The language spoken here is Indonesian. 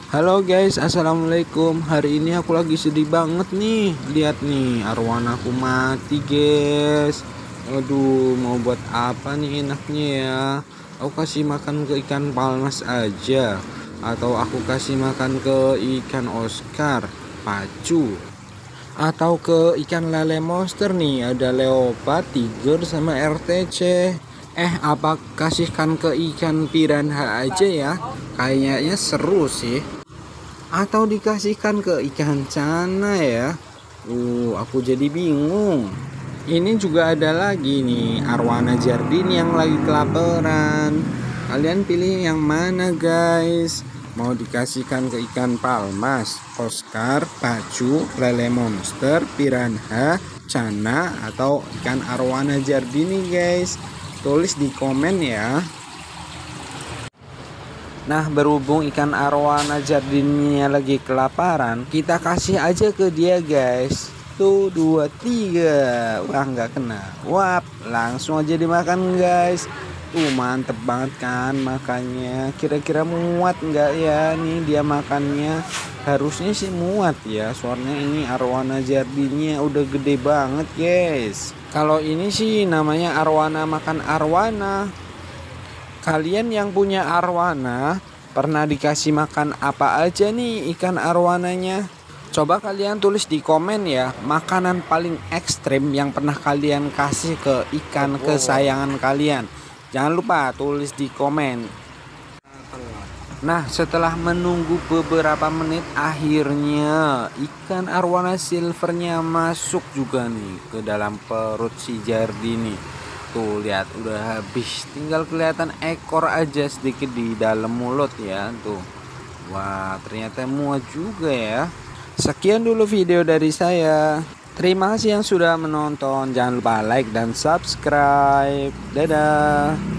Halo guys, assalamualaikum. Hari ini aku lagi sedih banget nih. Lihat nih, arwana aku mati guys. Aduh, mau buat apa nih enaknya ya? Aku kasih makan ke ikan palmas aja, atau aku kasih makan ke ikan Oscar, pacu, atau ke ikan lele monster nih. Ada leopard, tiger, sama RTC. Apa kasihkan ke ikan piranha aja ya? Kayaknya seru sih. Atau dikasihkan ke ikan cana ya. Aku jadi bingung. Ini juga ada lagi nih, arwana jardin yang lagi kelaparan. Kalian pilih yang mana guys? Mau dikasihkan ke ikan palmas, Oscar, pacu, lele monster, piranha, cana, atau ikan arwana jardini guys? Tulis di komen ya. Nah, berhubung ikan arwana jardinnya lagi kelaparan, kita kasih aja ke dia guys. Tuh, 2, 3. Wah, nggak kena. Wah, langsung aja dimakan guys. Tuh, mantep banget kan makannya. Kira-kira muat nggak ya nih dia makannya? Harusnya sih muat ya. Soalnya ini arwana jardinnya udah gede banget guys. Kalau ini sih namanya arwana makan arwana. Kalian yang punya arwana pernah dikasih makan apa aja nih ikan arwananya? Coba kalian tulis di komen ya, makanan paling ekstrim yang pernah kalian kasih ke ikan kesayangan kalian. Jangan lupa tulis di komen. Nah, setelah menunggu beberapa menit, akhirnya ikan arwana silvernya masuk juga nih ke dalam perut si Jardini. Tuh, lihat udah habis, tinggal kelihatan ekor aja sedikit di dalam mulut ya. Tuh, wah, ternyata muat juga ya. Sekian dulu video dari saya. Terima kasih yang sudah menonton. Jangan lupa like dan subscribe. Dadah.